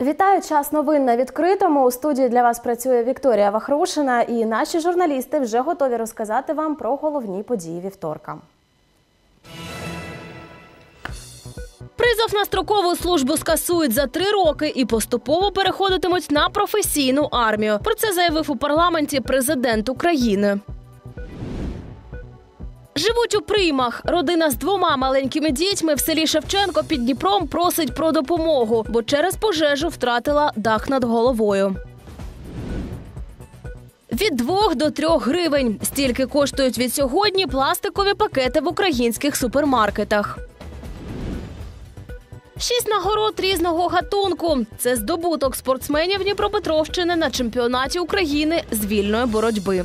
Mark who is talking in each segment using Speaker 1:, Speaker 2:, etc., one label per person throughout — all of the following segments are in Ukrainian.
Speaker 1: Вітаю, час новин на відкритому. У студії для вас працює Вікторія Вахрушина, і наші журналісти вже готові розказати вам про головні події вівторка.
Speaker 2: Призов на строкову службу скасують за 3 роки і поступово переходитимуть на професійну армію. Про це заявив у парламенті президент України. Живуть у приймах. Родина з 2 маленькими дітьми в селі Шевченко під Дніпром просить про допомогу, бо через пожежу втратила дах над головою. Від 2 до 3 гривень. Стільки коштують від сьогодні пластикові пакети в українських супермаркетах. 6 нагород різного гатунку. Це здобуток спортсменів Дніпропетровщини на чемпіонаті України з вільної боротьби.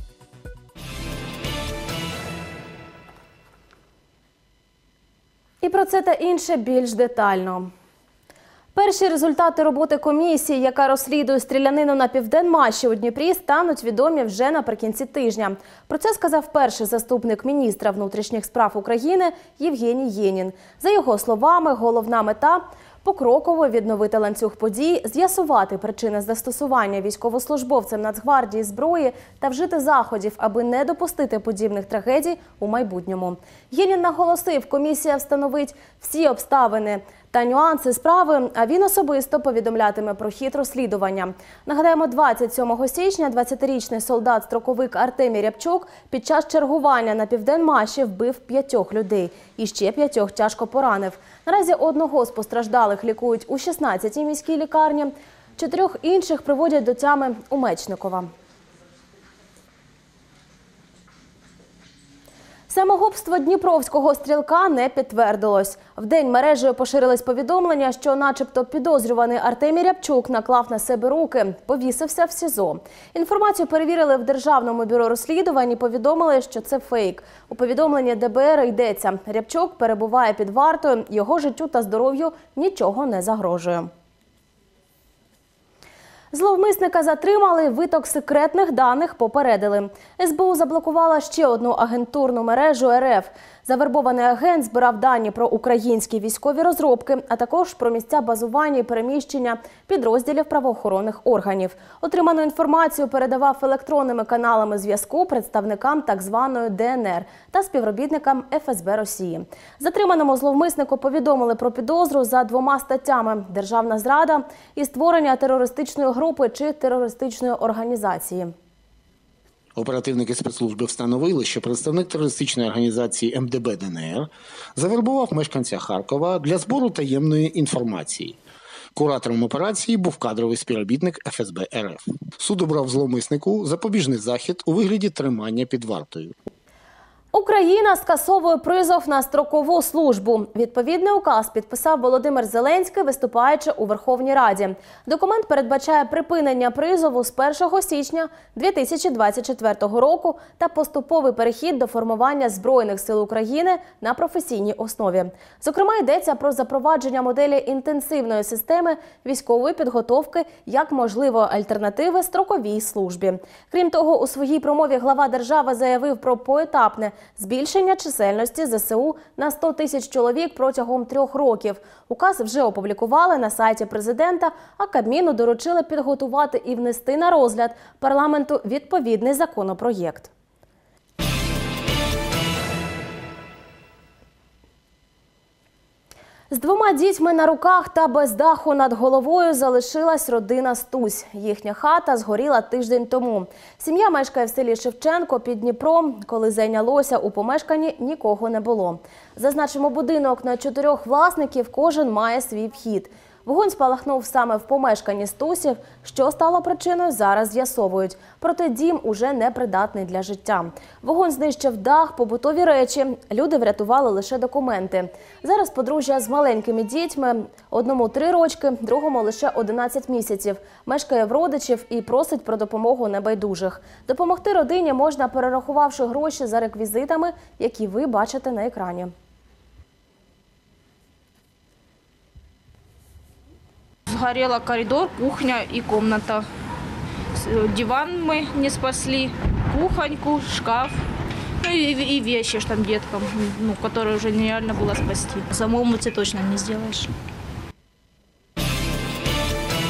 Speaker 1: І про це та інше більш детально. Перші результати роботи комісії, яка розслідує стрілянину на Південмаші у Дніпрі, стануть відомі вже наприкінці тижня. Про це сказав перший заступник міністра внутрішніх справ України Євгеній Єнін. За його словами, головна мета – покроково відновити ланцюг подій, з'ясувати причини застосування військовослужбовцем Нацгвардії зброї та вжити заходів, аби не допустити подібних трагедій у майбутньому. Єнін наголосив, комісія встановить всі обставини та нюанси справи, а він особисто повідомлятиме про хід розслідування. Нагадаємо, 27 січня 20-річний солдат-строковик Артемій Рябчук під час чергування на Південмаші вбив 5 людей і ще 5 тяжко поранив. Наразі 1 з постраждалих лікують у 16-й міській лікарні, 4 інших приводять до тями у Мечникова. Самогубство дніпровського стрілка не підтвердилось. Вдень мережею поширились повідомлення, що начебто підозрюваний Артемій Рябчук наклав на себе руки, повісився в СІЗО. Інформацію перевірили в Державному бюро розслідувань і повідомили, що це фейк. У повідомленні ДБР йдеться: Рябчук перебуває під вартою, його життю та здоров'ю нічого не загрожує. Зловмисника затримали, виток секретних даних попередили. СБУ заблокувала ще одну агентурну мережу РФ. Завербований агент збирав дані про українські військові розробки, а також про місця базування і переміщення підрозділів правоохоронних органів. Отриману інформацію передавав електронними каналами зв'язку представникам так званої ДНР та співробітникам ФСБ Росії. Затриманому зловмиснику повідомили про підозру за 2 статтями – державна зрада і створення терористичної групи чи терористичної організації.
Speaker 3: Оперативники спецслужби встановили, що представник терористичної організації МДБ ДНР завербував мешканця Харкова для збору таємної інформації. Куратором операції був кадровий співробітник ФСБ РФ. Суд обрав зловмиснику запобіжний захід у вигляді тримання під вартою.
Speaker 1: Україна скасовує призов на строкову службу. Відповідний указ підписав Володимир Зеленський, виступаючи у Верховній Раді. Документ передбачає припинення призову з 1 січня 2024 року та поступовий перехід до формування Збройних сил України на професійній основі. Зокрема, йдеться про запровадження моделі інтенсивної системи військової підготовки як можливої альтернативи строковій службі. Крім того, у своїй промові глава держави заявив про поетапне збільшення чисельності ЗСУ на 100 тисяч чоловік протягом 3 років. Указ вже опублікували на сайті президента, а Кабміну доручили підготувати і внести на розгляд парламенту відповідний законопроєкт. З 2 дітьми на руках та без даху над головою залишилась родина Стусь. Їхня хата згоріла тиждень тому. Сім'я мешкає в селі Шевченко під Дніпром. Коли зайнялося у помешканні, нікого не було. Зазначимо, будинок на 4 власників, кожен має свій вхід. Вогонь спалахнув саме в помешканні Стусів. Що стало причиною, зараз з'ясовують. Проте дім уже непридатний для життя. Вогонь знищив дах, побутові речі. Люди врятували лише документи. Зараз подружжя з маленькими дітьми, одному 3 рочки, другому лише 11 місяців. Мешкає в родичів і просить про допомогу небайдужих. Допомогти родині можна, перерахувавши гроші за реквізитами, які ви бачите на екрані.
Speaker 4: Сгорела коридор, кухня и комната. Диван мы не спасли, кухоньку, шкаф. Ну и вещи ж там деткам, которые уже нереально было спасти. Самому ты точно не сделаешь.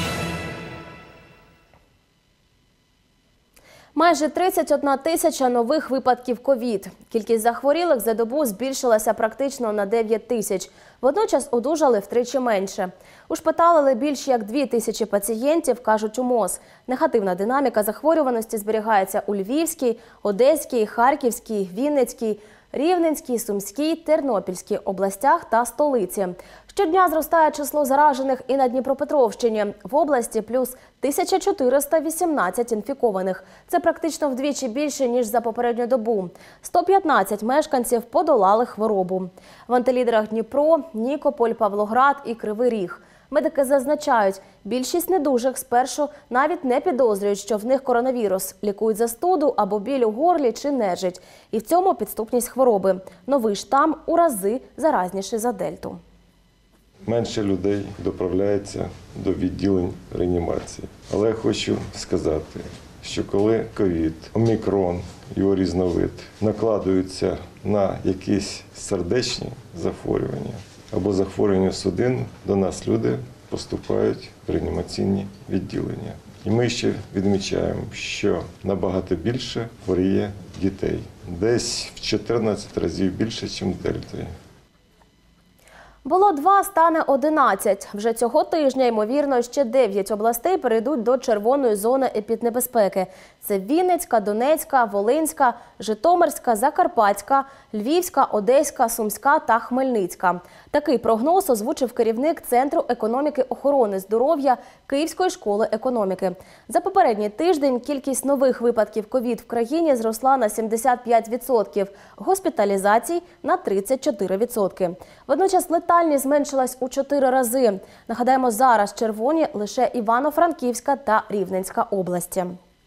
Speaker 1: Майже 31 тисяча нових випадків ковід. Кількість захворілих за добу збільшилася практично на 9 тисяч. Водночас одужали втричі менше. Ушпиталили більш як 2 тисячі пацієнтів, кажуть у МОЗ. Негативна динаміка захворюваності зберігається у Львівській, Одеській, Харківській, Вінницькій, Рівненській, Сумській, Тернопільській областях та столиці. Щодня зростає число заражених і на Дніпропетровщині. В області плюс 1418 інфікованих. Це практично вдвічі більше, ніж за попередню добу. 115 мешканців подолали хворобу. В антилідерах Дніпро, Нікополь, Павлоград і Кривий Ріг. Медики зазначають, більшість недужих спершу навіть не підозрюють, що в них коронавірус. Лікують застуду або біль у горлі чи нежить. І в цьому підступність хвороби. Новий штам у рази заразніший за дельту.
Speaker 5: Менше людей доправляється до відділень реанімації. Але я хочу сказати, що коли ковід, омікрон, його різновид, накладуються на якісь сердечні захворювання або захворювання судин, до нас люди поступають в реанімаційні відділення. І ми ще відмічаємо, що набагато більше хворіє дітей. Десь в 14 разів більше, ніж дельтою.
Speaker 1: Було 2, стане 11. Вже цього тижня, ймовірно, ще 9 областей перейдуть до червоної зони епіднебезпеки. Це Вінницька, Донецька, Волинська, Житомирська, Закарпатська, Львівська, Одеська, Сумська та Хмельницька. Такий прогноз озвучив керівник Центру економіки охорони здоров'я Київської школи економіки. За попередній тиждень кількість нових випадків ковід в країні зросла на 75%, госпіталізацій – на 34%. Водночас летальність зменшилась у 4 рази. Нагадаємо, зараз червоні лише Івано-Франківська та Рівненська області.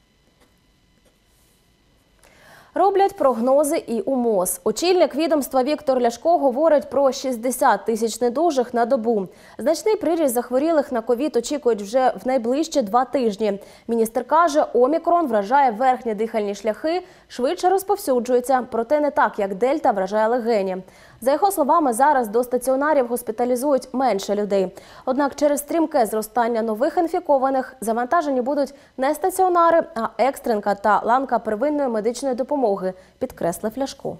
Speaker 1: Роблять прогнози і у МОЗ. Очільник відомства Віктор Ляшко говорить про 60 тисяч недужих на добу. Значний приріст захворілих на ковід очікують вже в найближчі 2 тижні. Міністр каже, омікрон вражає верхні дихальні шляхи, швидше розповсюджується, проте не так, як дельта вражає легені. За його словами, зараз до стаціонарів госпіталізують менше людей. Однак через стрімке зростання нових інфікованих завантажені будуть не стаціонари, а екстренка та ланка первинної медичної допомоги, підкреслив Ляшко.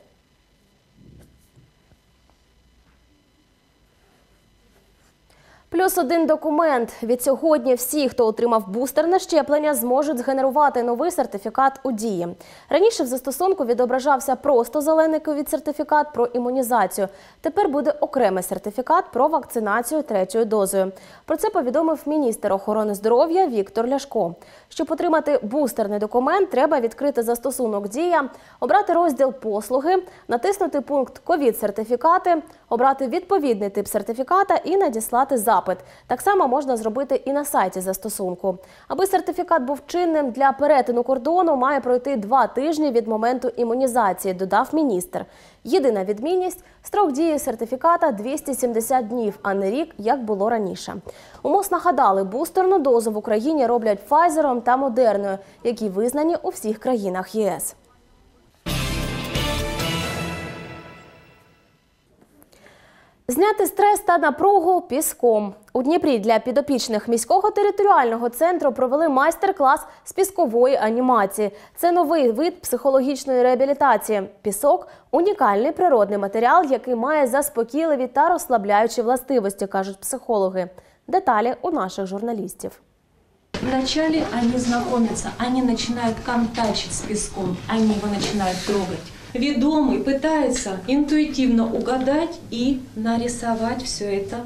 Speaker 1: Плюс один документ. Відсьогодні всі, хто отримав бустерне щеплення, зможуть згенерувати новий сертифікат у дії. Раніше в застосунку відображався просто зелений ковід-сертифікат про імунізацію. Тепер буде окремий сертифікат про вакцинацію 3-ю дозою. Про це повідомив міністр охорони здоров'я Віктор Ляшко. Щоб отримати бустерний документ, треба відкрити застосунок «Дія», обрати розділ «Послуги», натиснути пункт «Ковід-сертифікати», обрати відповідний тип сертифіката і надіслати запит. Так само можна зробити і на сайті застосунку. Аби сертифікат був чинним для перетину кордону, має пройти 2 тижні від моменту імунізації, додав міністр. Єдина відмінність – строк дії сертифіката 270 днів, а не рік, як було раніше. У МОЗ нагадали, бустерну дозу в Україні роблять Pfizer та Модерною, які визнані у всіх країнах ЄС. Зняти стрес та напругу піском. У Дніпрі для підопічних міського територіального центру провели майстер-клас з піскової анімації. Це новий вид психологічної реабілітації. Пісок – унікальний природний матеріал, який має заспокійливі та розслабляючі властивості, кажуть психологи. Деталі у наших журналістів.
Speaker 6: Вначале они знакомятся, они начинают контачить с песком, они его начинают трогать. Ведомый пытается интуитивно угадать и нарисовать все это.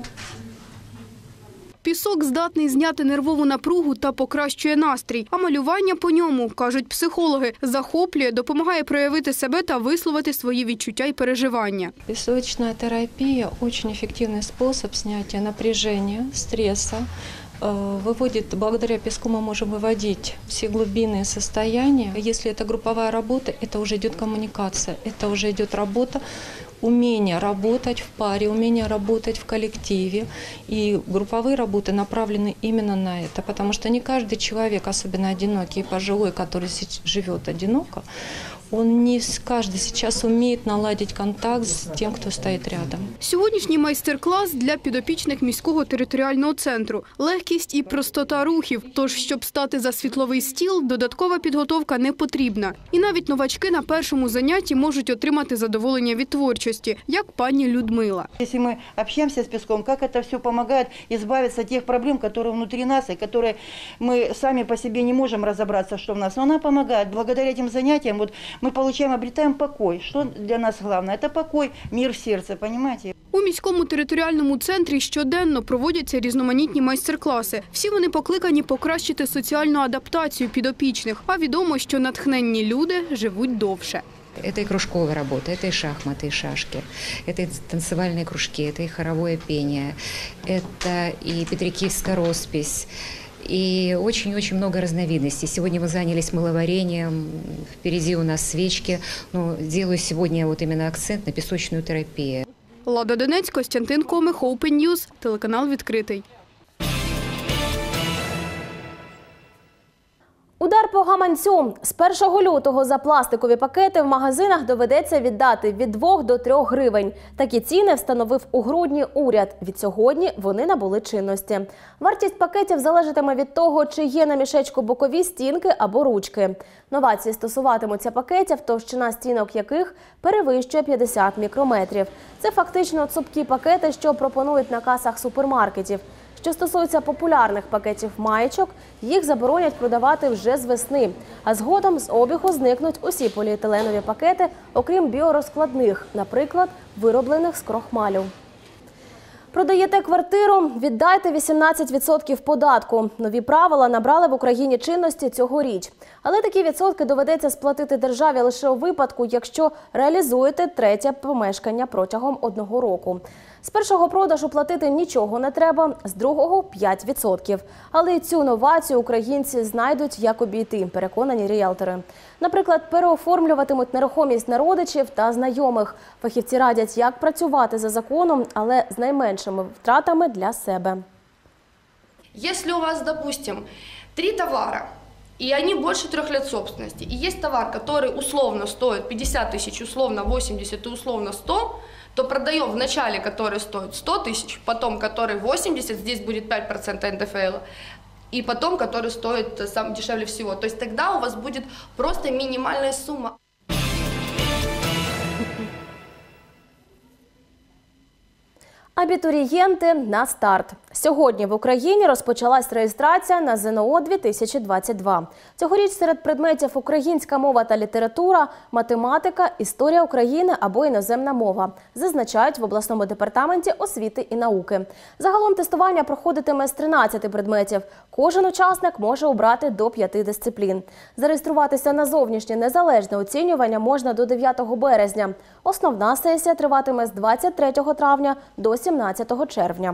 Speaker 7: Пісок здатний зняти нервову напругу та покращує настрій. А малювання по ньому, кажуть психологи, захоплює, допомагає проявити себе та висловити свої відчуття і переживання.
Speaker 6: Песочная терапия – очень эффективный способ снятия напряжения, стресса. Выводит, благодаря песку мы можем выводить все глубинные состояния. Если это групповая работа, это уже идет коммуникация, это уже идет работа, умение работать в паре, умение работать в коллективе. И групповые работы направлены именно на это, потому что не каждый человек, особенно одинокий и пожилой, который живет одиноко, не каждый сейчас умеет наладить контакт с тем, кто стоит рядом.
Speaker 7: Сьогоднішній майстер-клас для підопічних міського територіального центру. Легкість і простота рухів. Тож, щоб стати за світловий стіл, додаткова підготовка не потрібна. І навіть новачки на першому занятті можуть отримати задоволення від творчості, як пані Людмила.
Speaker 8: Если мы общаемся с песком, как это все помогает избавиться от тех проблем, которые внутри нас, и которые мы сами по себе не можем разобраться, что в нас. Но она помогает. Благодаря этим занятиям вот мы получаем, обретаем покой. Что для нас главное? Это покой, мир в сердце, понимаете?
Speaker 7: У міському територіальному центрі щоденно проводяться різноманітні майстер-класи. Всі вони покликані покращити соціальну адаптацію підопічних. А відомо, що натхненні люди живуть довше.
Speaker 9: Это и кружковая работа, это и шахматы, и шашки, это и танцевальные кружки, это и хоровое пение, это и петрикиевская роспись, и очень-очень много разновидностей. Сегодня мы занялись мыловарением, впереди у нас свечки, но делаю сегодня вот именно акцент на песочную терапию.
Speaker 7: Лада Донець, Костянтин Комих, Open News, телеканал «Відкритий».
Speaker 1: Удар по гаманцю. З 1 лютого за пластикові пакети в магазинах доведеться віддати від 2 до 3 гривень. Такі ціни встановив у грудні уряд. Відсьогодні вони набули чинності. Вартість пакетів залежатиме від того, чи є на мішечку бокові стінки або ручки. Новації стосуватимуться пакетів, товщина стінок яких перевищує 50 мікрометрів. Це фактично цупкі пакети, що пропонують на касах супермаркетів. Що стосується популярних пакетів маєчок, їх заборонять продавати вже з весни. А згодом з обігу зникнуть усі поліетиленові пакети, окрім біорозкладних, наприклад, вироблених з крохмалю. Продаєте квартиру – віддайте 18% податку. Нові правила набрали в Україні чинності цьогоріч. Але такі відсотки доведеться сплатити державі лише у випадку, якщо реалізуєте третє помешкання протягом 1 року. З першого продажу платити нічого не треба, з другого – 5%. Але і цю новацію українці знайдуть, як обійти, переконані ріелтори. Наприклад, переоформлюватимуть нерухомість на родичів та знайомих. Фахівці радять, як працювати за законом, але з найменшими втратами для себе.
Speaker 10: Если у вас, допустим, 3 товара, и они больше 3 лет собственности, и есть товар, который условно стоит 50 тысяч, условно 80 и условно 100, то продаем в начале, который стоит 100 тысяч, потом который 80, здесь будет 5% НДФЛ, и потом который стоит сам дешевле всего. То есть тогда у вас будет просто минимальная сумма.
Speaker 1: Абітурієнти на старт. Сьогодні в Україні розпочалась реєстрація на ЗНО 2022. Цьогоріч серед предметів українська мова та література, математика, історія України або іноземна мова, зазначають в обласному департаменті освіти і науки. Загалом тестування проходитиме з 13 предметів. Кожен учасник може обрати до 5 дисциплін. Зареєструватися на зовнішнє незалежне оцінювання можна до 9 березня. Основна сесія триватиме з 23 травня до 17 червня.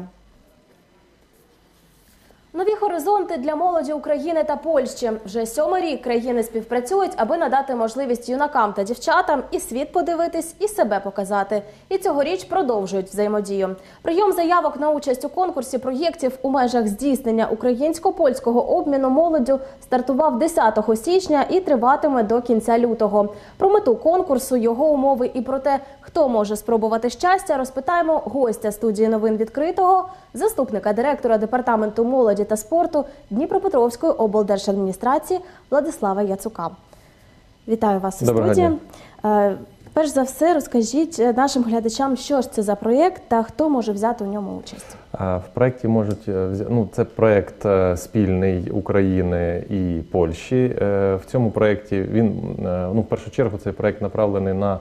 Speaker 1: Нові горизонти для молоді України та Польщі. Вже 7-й рік країни співпрацюють, аби надати можливість юнакам та дівчатам і світ подивитись, і себе показати. І цьогоріч продовжують взаємодію. Прийом заявок на участь у конкурсі проєктів у межах здійснення українсько-польського обміну молоддю стартував 10 січня і триватиме до кінця лютого. Про мету конкурсу, його умови і про те, хто може спробувати щастя, розпитаємо гостя студії новин «Відкритого», заступника директора Департаменту молоді та спорту Дніпропетровської облдержадміністрації Владислава Яцука. Вітаю вас у студії. Перш за все, розкажіть нашим глядачам, що ж це за проєкт та хто може взяти у ньому участь.
Speaker 11: В проєкті можуть, це проєкт спільний України і Польщі. В цьому проєкті в першу чергу цей проєкт направлений на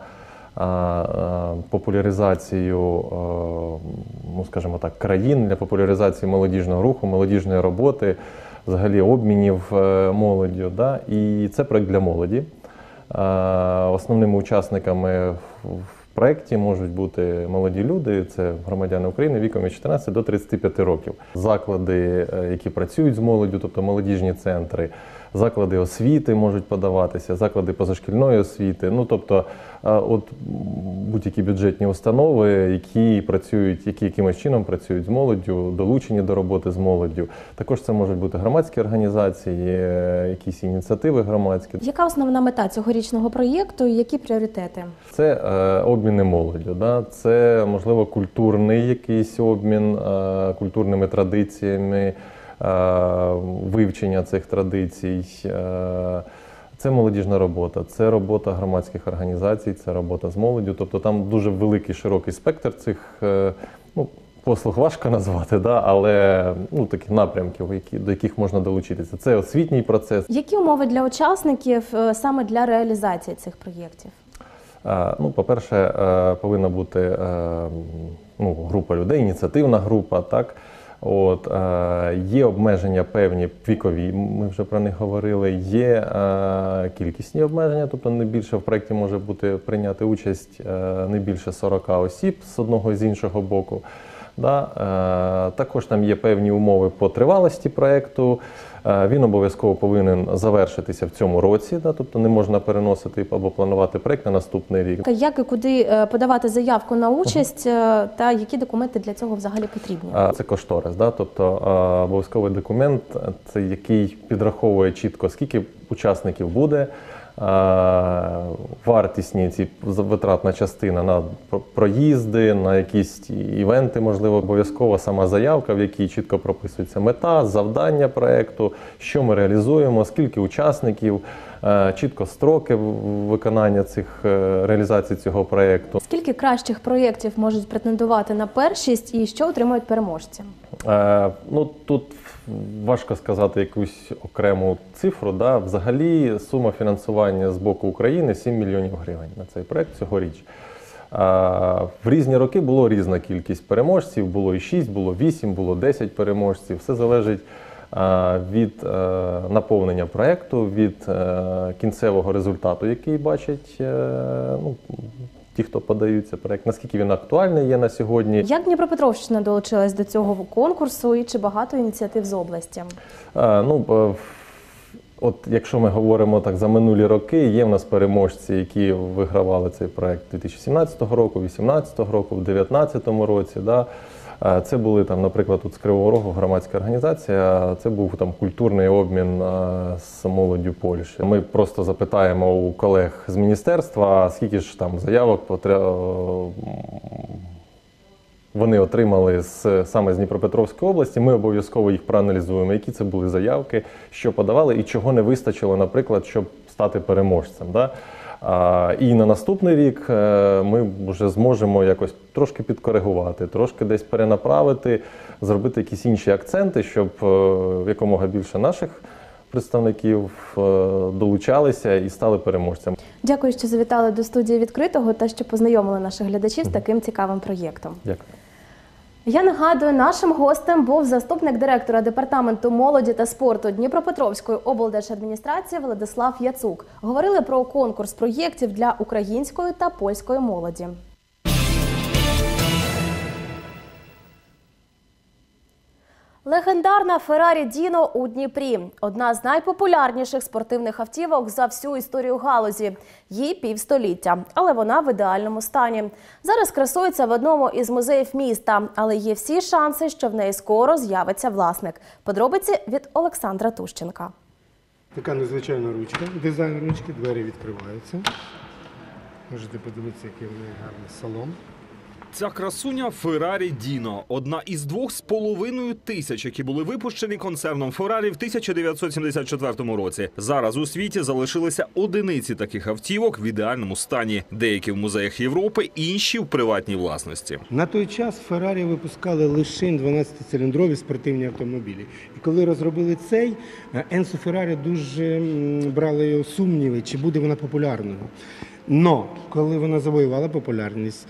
Speaker 11: популяризацію, скажімо так, країн, для популяризації молодіжного руху, молодіжної роботи, взагалі обмінів молоддю. Да? І це проєкт для молоді. Основними учасниками в проєкті можуть бути молоді люди, це громадяни України віком від 14 до 35 років. Заклади, які працюють з молоддю, тобто молодіжні центри, заклади освіти можуть подаватися, заклади позашкільної освіти. Ну, тобто, от будь-які бюджетні установи, які працюють, які якимось чином працюють з молоддю, долучені до роботи з молоддю. Також це можуть бути громадські організації, якісь ініціативи громадські.
Speaker 1: Яка основна мета цьогорічного проєкту і які пріоритети?
Speaker 11: Це обміни молоддю, да? Це, можливо, культурний якийсь обмін, культурними традиціями, вивчення цих традицій. Це молодіжна робота, це робота громадських організацій, це робота з молоддю. Тобто там дуже великий, широкий спектр цих послуг важко назвати, да? Але таких напрямків, до яких можна долучитися. Це освітній процес.
Speaker 1: Які умови для учасників саме для реалізації цих проєктів?
Speaker 11: По-перше, повинна бути група людей, ініціативна група, так? Є обмеження певні вікові, ми вже про них говорили, є кількісні обмеження, тобто не більше в проєкті може бути прийняти участь не більше 40 осіб з одного і з іншого боку. Да? Також там є певні умови по тривалості проєкту. Він обов'язково повинен завершитися в цьому році, да? Тобто не можна переносити або планувати проєкт на наступний рік.
Speaker 1: Як і куди подавати заявку на участь та які документи для цього взагалі потрібні?
Speaker 11: Це кошторис, да? Тобто обов'язковий документ, це який підраховує чітко, скільки учасників буде, вартісні ці витратна частина на проїзди, на якісь івенти, можливо, обов'язково сама заявка, в якій чітко прописується мета, завдання проєкту, що ми реалізуємо, скільки учасників, чітко строки виконання реалізації цього проєкту.
Speaker 1: Скільки кращих проєктів можуть претендувати на першість і що отримують переможці?
Speaker 11: Тут важко сказати якусь окрему цифру. Да? Взагалі сума фінансування з боку України 7 мільйонів гривень на цей проєкт цьогоріч. В різні роки було різна кількість переможців, було і 6, було 8, було 10 переможців. Все залежить від наповнення проєкту, від кінцевого результату, який бачать ті, хто подаються проєкт, наскільки він актуальний є на сьогодні.
Speaker 1: Як Дніпропетровщина долучилась до цього конкурсу і чи багато ініціатив з області?
Speaker 11: Якщо ми говоримо так за минулі роки, є в нас переможці, які вигравали цей проєкт 2017 року, 2018 року, в 2019 році. Да? Це були, наприклад, з Кривого Рогу громадська організація, це був культурний обмін з молоддю Польщі. Ми просто запитаємо у колег з міністерства, скільки ж заявок вони отримали саме з Дніпропетровської області. Ми обов'язково їх проаналізуємо, які це були заявки, що подавали і чого не вистачило, наприклад, щоб стати переможцем. Да? І на наступний рік ми вже зможемо якось трошки підкоригувати, трошки десь перенаправити, зробити якісь інші акценти, щоб якомога більше наших представників долучалися і стали переможцями.
Speaker 1: Дякую, що завітали до студії «Відкритого» та що познайомили наших глядачів з таким цікавим проєктом.
Speaker 11: Дякую.
Speaker 1: Я нагадую, нашим гостем був заступник директора Департаменту молоді та спорту Дніпропетровської облдержадміністрації Владислав Яцук. Говорили про конкурс проєктів для української та польської молоді. Легендарна Феррарі Діно у Дніпрі – одна з найпопулярніших спортивних автівок за всю історію галузі. Їй півстоліття, але вона в ідеальному стані. Зараз красується в одному із музеїв міста, але є всі шанси, що в неї скоро з'явиться власник. Подробиці від Олександра Тущенка.
Speaker 12: Така незвичайна ручка, дизайн ручки, двері відкриваються. Можете подивитися, який в неї гарний салон.
Speaker 13: Ця красуня Феррарі Діно – одна із 2,5 тисяч, які були випущені концерном Феррарі в 1974 році. Зараз у світі залишилися одиниці таких автівок в ідеальному стані. Деякі в музеях Європи, інші в приватній власності.
Speaker 12: На той час Феррарі випускали лише 12-циліндрові спортивні автомобілі. І коли розробили цей, Енцо Феррарі дуже брали сумніви, чи буде вона популярною. Но коли вона завоювала популярність,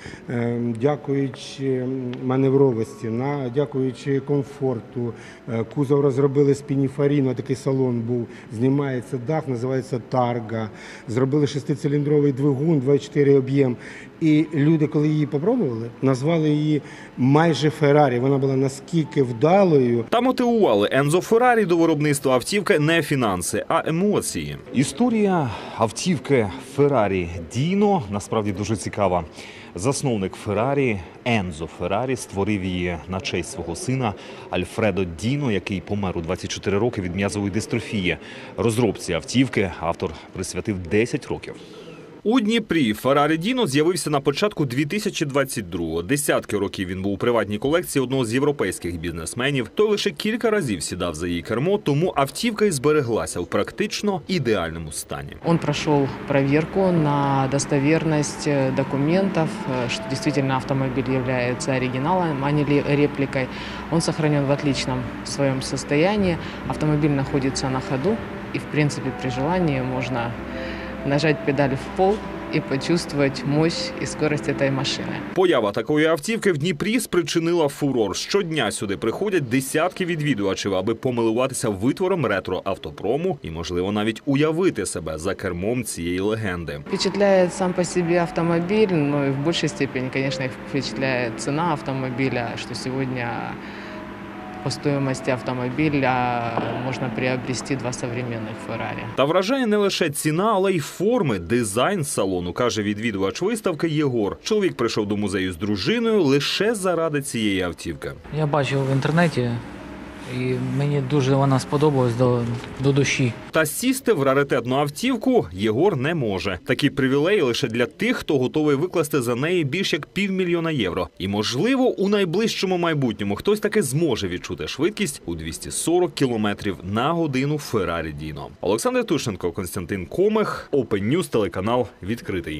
Speaker 12: дякуючи маневровості, дякуючи комфорту, кузов розробили з пініфаріну, такий салон був, знімається дах, називається Тарга, зробили 6-циліндровий двигун, 2,4 об'єм. І люди, коли її попробували, назвали її майже Феррарі. Вона була наскільки вдалою.
Speaker 13: Та мотивували Ензо Феррарі до виробництва автівки не фінанси, а емоції.
Speaker 14: Історія автівки Феррарі Діно насправді дуже цікава. Засновник Феррарі Ензо Феррарі створив її на честь свого сина Альфредо Діно, який помер у 24 роки від м'язової дистрофії. Розробці автівки автор присвятив 10 років.
Speaker 13: У Дніпрі Феррарі Діно з'явився на початку 2022-го. Десятки років він був у приватній колекції одного з європейських бізнесменів. Той лише кілька разів сідав за її кермо, тому автівка і збереглася в практично ідеальному стані.
Speaker 15: Он прошел проверку на достоверность документов, что действительно автомобиль является оригиналом, а не репликой. Он сохранен в отличном своем состоянии. Автомобиль находится на ходу, и в принципе при желании можно нажать педаль в пол і почувствовать мощь і скорость цієї машини.
Speaker 13: Поява такої автівки в Дніпрі спричинила фурор. Щодня сюди приходять десятки відвідувачів, аби помилуватися витвором ретро-автопрому і, можливо, навіть уявити себе за кермом цієї легенди.
Speaker 15: Впечатляє сам по собі автомобіль, но і в більшій степені, звісно, їх впечатляє ціна автомобіля, що сьогодні по стоимости автомобиля можно приобрести 2 современных Феррарі.
Speaker 13: Та вражає не лише ціна, але й форми, дизайн салону, каже відвідувач виставки Єгор. Чоловік прийшов до музею з дружиною лише заради цієї автівки.
Speaker 16: Я бачив в інтернеті, і мені дуже вона сподобалась до душі.
Speaker 13: Та сісти в раритетну автівку Єгор не може. Такі привілеї лише для тих, хто готовий викласти за неї більш як $500 000. І, можливо, у найближчому майбутньому хтось таки зможе відчути швидкість у 240 км на годину Феррарі Діно. Олександр Тушенко, Константин Комих, Open News, телеканал «Відкритий».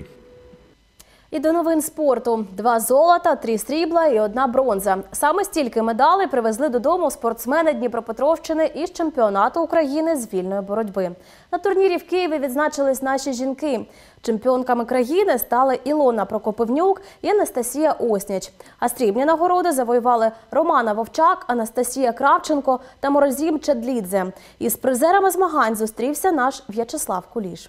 Speaker 1: І до новин спорту. 2 золота, 3 срібла і 1 бронза. Саме стільки медалей привезли додому спортсмени Дніпропетровщини із чемпіонату України з вільної боротьби. На турнірі в Києві відзначились наші жінки. Чемпіонками країни стали Ілона Прокопівнюк і Анастасія Осніч. А срібні нагороди завоювали Романа Вовчак, Анастасія Кравченко та Морозім Чадлідзе. Із призерами змагань зустрівся наш В'ячеслав Куліш.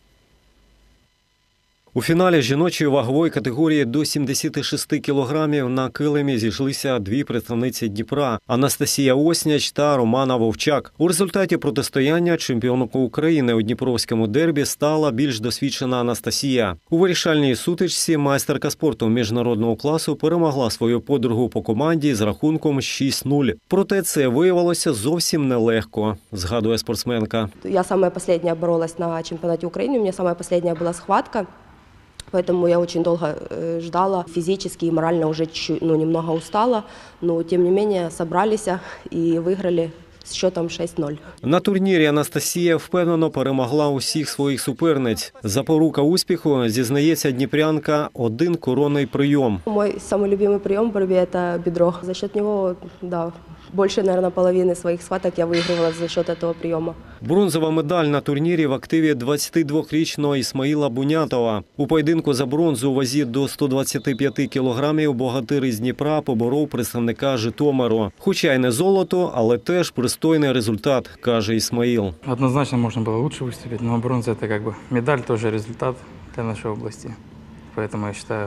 Speaker 17: У фіналі жіночої вагової категорії до 76 кілограмів на килимі зійшлися 2 представниці Дніпра – Анастасія Осняч та Романа Вовчак. У результаті протистояння чемпіонкою України у дніпровському дербі стала більш досвідчена Анастасія. У вирішальній сутичці майстерка спорту міжнародного класу перемогла свою подругу по команді з рахунком 6-0. Проте це виявилося зовсім нелегко, згадує спортсменка.
Speaker 18: Я самая последняя боролась на чемпионате Украины, у меня самая последняя была схватка. Поэтому я очень долго ждала, физически и морально уже немного устала, но тем не менее собрались и выиграли з счетом 6-0.
Speaker 17: На турнірі Анастасія впевнено перемогла усіх своїх суперниць. Запорука успіху, зізнається дніпрянка, 1 коронний прийом.
Speaker 18: Мой самый любимый прием в борьбе – это бедро. За счет него, да, больше, наверное, половины своих схваток я выигрывала за счет этого приема.
Speaker 17: Бронзова медаль на турнірі в активі 22-річного Ісмаїла Бунятова. У поєдинку за бронзу у вазі до 125 кілограмів богатир із Дніпра поборов представника Житомиру. Хоча й не золото, але теж пристойний результат, каже Ісмаїл.
Speaker 16: Однозначно можна було лучше виступити, але бронза – це как бы медаль, теж результат для нашої області. Тому я вважаю,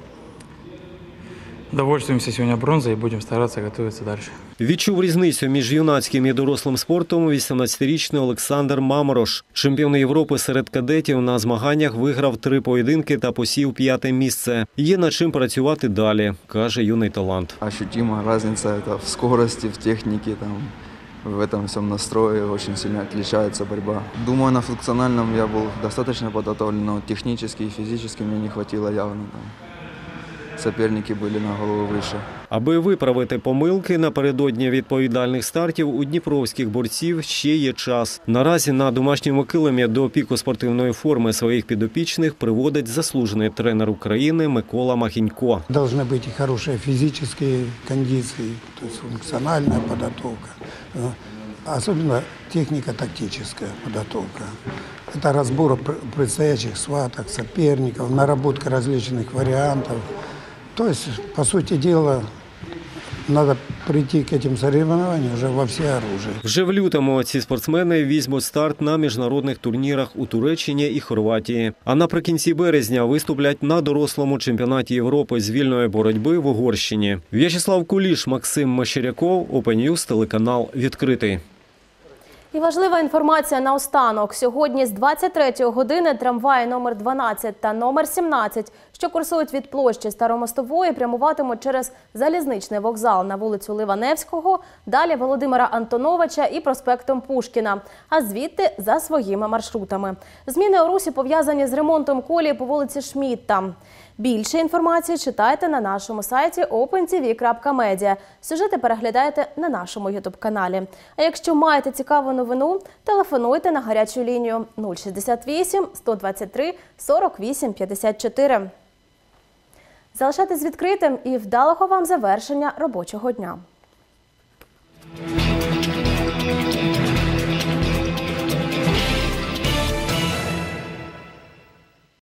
Speaker 16: довольствуємося сьогодні бронзою і будемо старатися готуватися далі.
Speaker 17: Відчув різницю між юнацьким і дорослим спортом 18-річний Олександр Маморош. Чемпіон Європи серед кадетів на змаганнях виграв 3 поєдинки та посів 5-те місце. Є над чим працювати далі, каже юний талант.
Speaker 19: Ощутима різниця в скорості, в техніці, в этом всем настрое очень сильно отличается борьба. Думаю, на функциональном я был достаточно подготовлен, но технически и физически мне не хватило явно. Соперники були на голову вище.
Speaker 17: Аби виправити помилки напередодні відповідальних стартів, у дніпровських борців ще є час. Наразі на домашньому килимі до піку спортивної форми своїх підопічних приводить заслужений тренер України Микола Махінько.
Speaker 20: Должны быть и хорошие физические кондиции, то есть функциональная подготовка. особенно технико-тактическая подготовка. Это разбор предстоящих схваток, соперников, наработка различных вариантов. То есть, по сути дела, надо прийти к этим соревнованиям вже во всеоружие.
Speaker 17: Вже в лютому ці спортсмени візьмуть старт на міжнародних турнірах у Туреччині і Хорватії. А наприкінці березня виступлять на дорослому чемпіонаті Європи з вільної боротьби в Угорщині. В'ячеслав Куліш, Максим Мещеряков, Open News, телеканал «Відкритий».
Speaker 1: І важлива інформація наостанок. Сьогодні з 23-ї години трамваї номер 12 та номер 17, що курсують від площі Старомостової, прямуватимуть через залізничний вокзал на вулицю Ливаневського, далі Володимира Антоновича і проспектом Пушкіна, а звідти за своїми маршрутами. Зміни у русі пов'язані з ремонтом колії по вулиці Шмідта. Більше інформації читайте на нашому сайті opentv.media. Сюжети переглядайте на нашому ютуб-каналі. А якщо маєте цікаву новину, телефонуйте на гарячу лінію 068 123 48 54. Залишайтесь відкритим і вдалого вам завершення робочого дня.